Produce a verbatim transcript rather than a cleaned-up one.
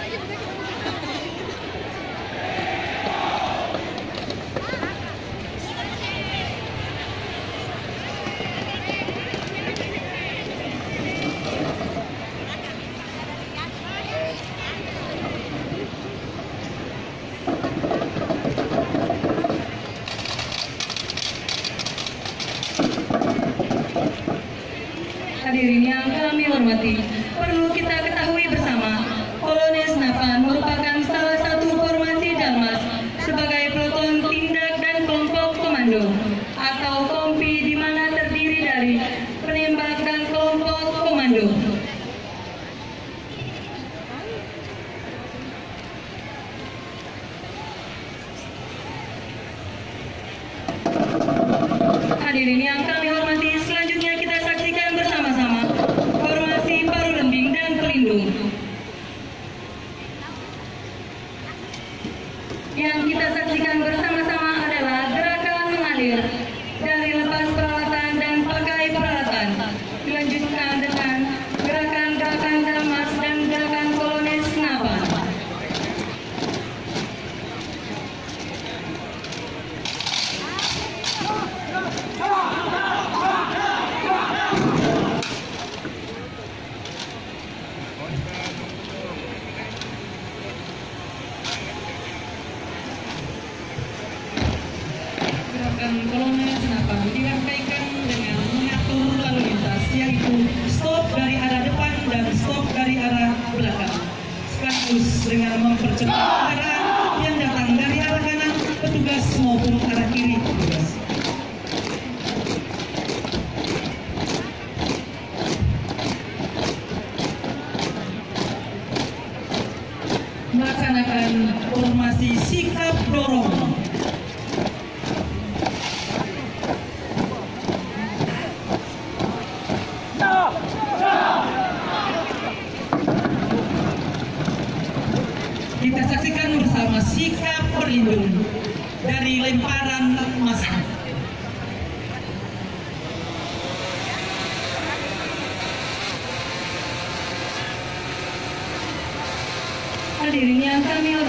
Hadirin yang kami hormati, perlu kita ketahui bersama, Polonez Napan merupakan salah satu formasi Dalmas sebagai peloton tindak dan kelompok komando atau kompi, di mana terdiri dari penembak dan kelompok komando. Hadirin yang kami hormati, selanjutnya kita saksikan bersama-sama formasi paru lembing dan pelindung. Yang kita saksikan bersama-sama adalah gerakan mengalir dari lepas peralatan dan pakai peralatan, dilanjutkan dengan gerakan-gerakan Dalmas dan gerakan Polonez Napan. Gerakan Polonez Napan dirangkaikan dengan mengatur lalu lintas, yaitu stop dari arah depan dan stop dari arah belakang, sekaligus dengan mempercepat kendaraan yang datang dari arah kanan petugas maupun arah kiri petugas. Melaksanakan formasi sikap dorong. Kita saksikan bersama sikap berlindung dari lemparan massa. Hadirin yang kami